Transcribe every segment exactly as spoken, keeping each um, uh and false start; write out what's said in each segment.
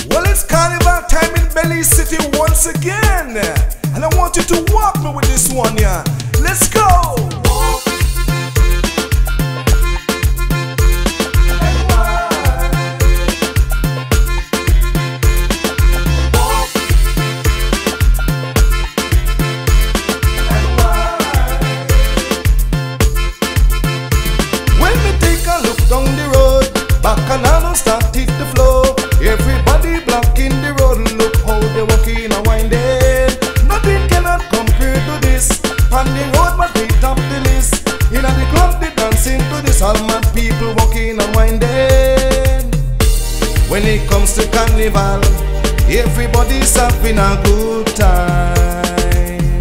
Well, it's carnival time in Belize City once again, and I want you to walk me with this one, yeah. Let's go! When we take a look down the road, Bacchanal start hit the floor. Everybody blocking the road, look how they walking and winding. Nothing cannot compare to this. On the road but we top the list. In the club they dancing to this. All mad people walking and winding. When it comes to carnival, everybody's having a good time.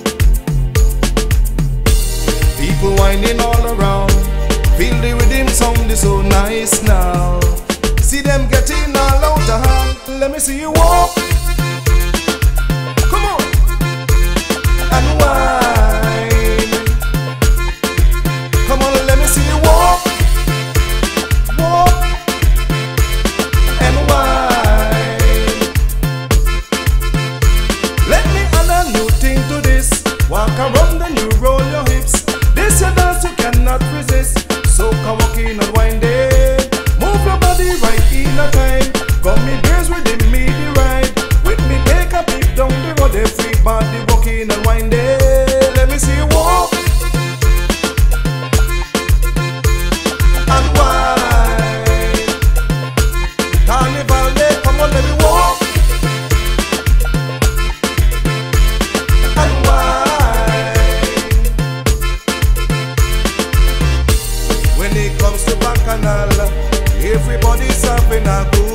People winding all around. Feel the rhythm sound is so nice now. See them getting all out of hand. Let me see you walk. Come on. And whine. Come on, let me see you walk. Walk. And whine. Let me add a new thing to this. Walk around and you roll your hips. This your dance you cannot resist. So come walking and winding. Move your body right in a time. Come me bears with the me the ride. With me take a peep down the road. Everybody walking and winding. Let me see you walk. And whine. Carnival day, come on let me walk. And whine. When it comes to Bacchanal, everybody's having a good